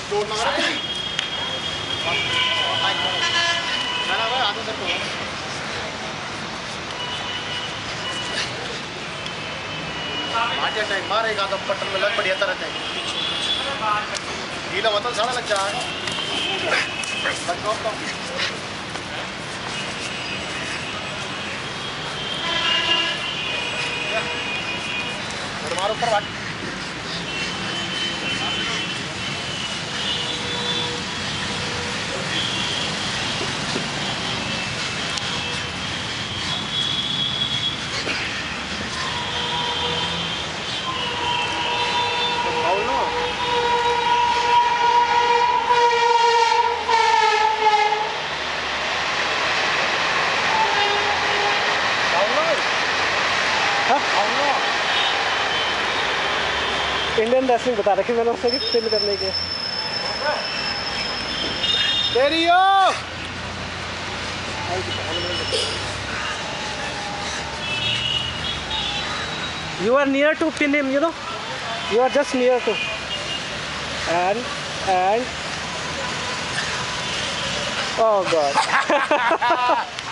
मारेगा तो पट्टन में लग बढ़िया तरह से गीला मतलब सारा लग जाएगा मारो ऊपर बात इंडियन रेसलिंग बता रखी मैंने उससे पिन करने के You are near to pin him, you know. You are just near to. And oh God.